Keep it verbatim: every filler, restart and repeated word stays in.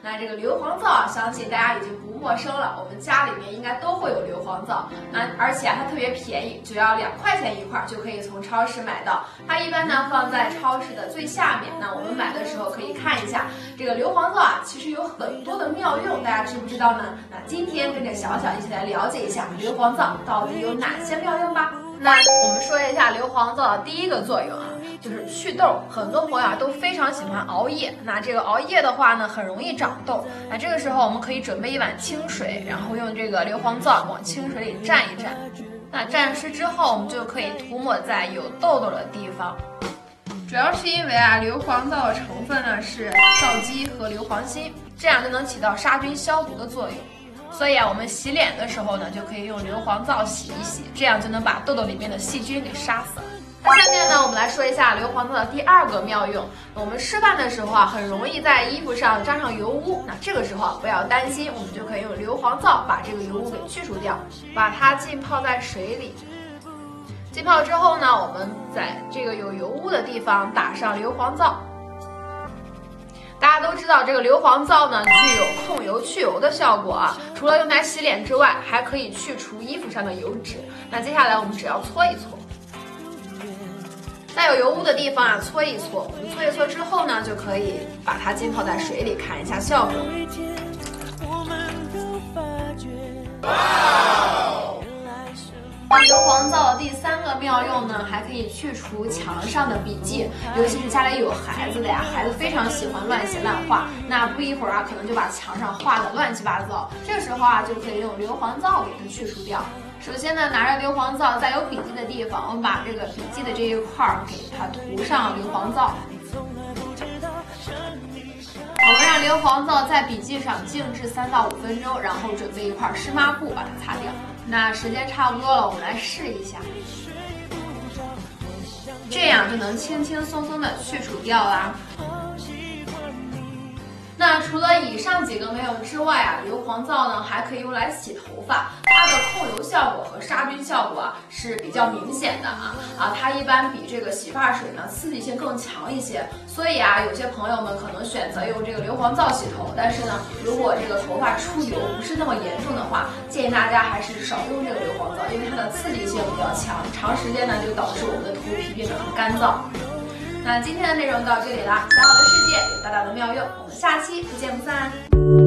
那这个硫磺皂啊，相信大家已经不陌生了，我们家里面应该都会有硫磺皂。那而且啊，它特别便宜，只要两块钱一块就可以从超市买到。它一般呢放在超市的最下面。那我们买的时候可以看一下，这个硫磺皂啊，其实有很多的妙用，大家知不知道呢？那今天跟着小小一起来了解一下硫磺皂到底有哪些妙用吧。那我们说一下硫磺皂的第一个作用啊，就是祛痘。很多朋友啊都非常喜欢熬夜，那这个熬夜的话呢，很容易长痘。那这个时候我们可以准备一碗清水，然后用这个硫磺皂往清水里蘸一蘸。那蘸湿之后，我们就可以涂抹在有痘痘的地方。主要是因为啊，硫磺皂的成分呢是皂基和硫磺锌，这样就能起到杀菌消毒的作用。所以啊，我们洗脸的时候呢，就可以用硫磺皂洗一洗，这样就能把痘痘里面的细菌给杀死了。那下面呢，我们来说一下硫磺皂的第二个妙用。我们吃饭的时候啊，很容易在衣服上沾上油污，那这个时候啊，不要担心，我们就可以用硫磺皂把这个油污给去除掉，把它浸泡在水里。浸泡之后呢，我们在这个有油污的地方打上硫磺皂。大家都知道，这个硫磺皂呢具有控油去油的效果啊，除了用来洗脸之外，还可以去除衣服上的油脂。那接下来我们只要搓一搓，在有油污的地方啊搓一搓，我们搓一搓之后呢，就可以把它浸泡在水里看一下效果。那硫磺皂的第三个妙用呢，还可以去除墙上的笔记，尤其是家里有孩子的呀，孩子非常喜欢乱写乱画，那不一会儿啊，可能就把墙上画的乱七八糟，这个时候啊，就可以用硫磺皂给它去除掉。首先呢，拿着硫磺皂，在有笔记的地方，我们把这个笔记的这一块儿给它涂上硫磺皂。我们让硫磺皂在笔记上静置三到五分钟，然后准备一块湿抹布把它擦掉。那时间差不多了，我们来试一下，这样就能轻轻松松的去除掉啦。那除了以上几个妙用之外啊，硫磺皂呢还可以用来洗头发，它的控油效果和杀菌效果啊是比较明显的啊啊，它一般比这个洗发水呢刺激性更强一些，所以啊，有些朋友们可能选择用这个硫磺皂洗头，但是呢，如果这个头发出油不是那么严重的话，建议大家还是少用这个硫磺皂，因为它的刺激性比较强，长时间呢就导致我们的头皮变得很干燥。那今天的内容到这里啦，小小的世界有大大的妙用，我们下期不见不散。